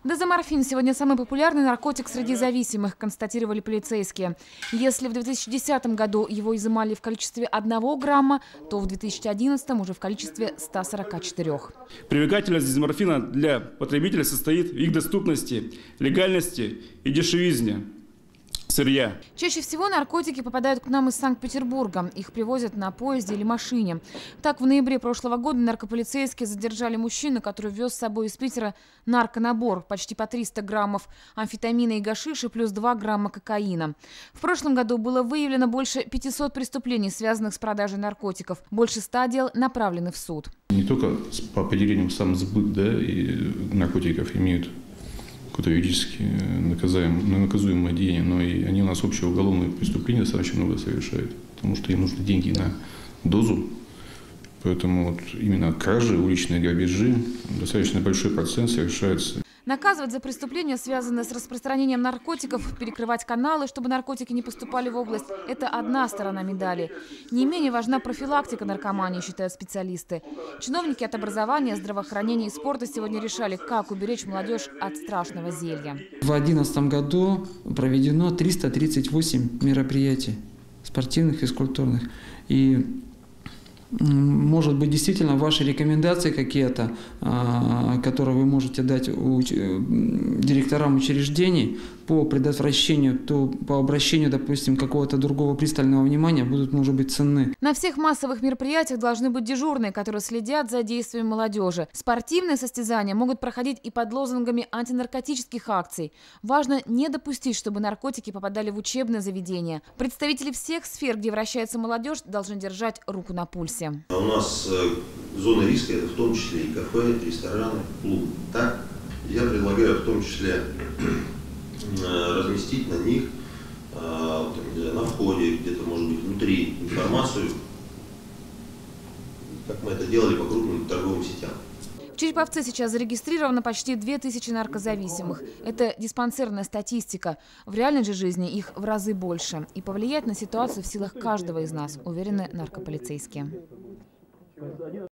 Дезоморфин сегодня самый популярный наркотик среди зависимых, констатировали полицейские. Если в 2010 году его изымали в количестве 1 грамма, то в 2011 уже в количестве 144. Привлекательность дезоморфина для потребителя состоит в их доступности, легальности и дешевизне сырья. Чаще всего наркотики попадают к нам из Санкт-Петербурга. Их привозят на поезде или машине. Так, в ноябре прошлого года наркополицейские задержали мужчину, который вез с собой из Питера нарконабор почти по 300 граммов амфетамина и гашиша плюс 2 грамма кокаина. В прошлом году было выявлено больше 500 преступлений, связанных с продажей наркотиков. Больше 100 дел направлены в суд. Не только по определению сам сбыт, и наркотиков имеют какое-то юридически наказуемое деяние, но и они у нас общее уголовное преступление достаточно много совершают, потому что им нужны деньги на дозу. Поэтому вот именно кражи, уличные грабежи, достаточно большой процент совершается. Наказывать за преступления, связанные с распространением наркотиков, перекрывать каналы, чтобы наркотики не поступали в область – это одна сторона медали. Не менее важна профилактика наркомании, считают специалисты. Чиновники от образования, здравоохранения и спорта сегодня решали, как уберечь молодежь от страшного зелья. В 2011 году проведено 338 мероприятий спортивных, физкультурных. И может быть, действительно, ваши рекомендации какие-то, которые вы можете дать директорам учреждений по предотвращению, по обращению, допустим, какого-то другого пристального внимания, будут, может быть, ценны. На всех массовых мероприятиях должны быть дежурные, которые следят за действиями молодежи. Спортивные состязания могут проходить и под лозунгами антинаркотических акций. Важно не допустить, чтобы наркотики попадали в учебные заведения. Представители всех сфер, где вращается молодежь, должны держать руку на пульсе. У нас зона риска – это в том числе и кафе, рестораны, клубы. Так, я предлагаю в том числе разместить на них, на входе, где-то, может быть, внутри информацию, как мы это делали по крупным торговым сетям. В Череповце сейчас зарегистрировано почти 2000 наркозависимых. Это диспансерная статистика. В реальной же жизни их в разы больше. И повлиять на ситуацию в силах каждого из нас, уверены наркополицейские.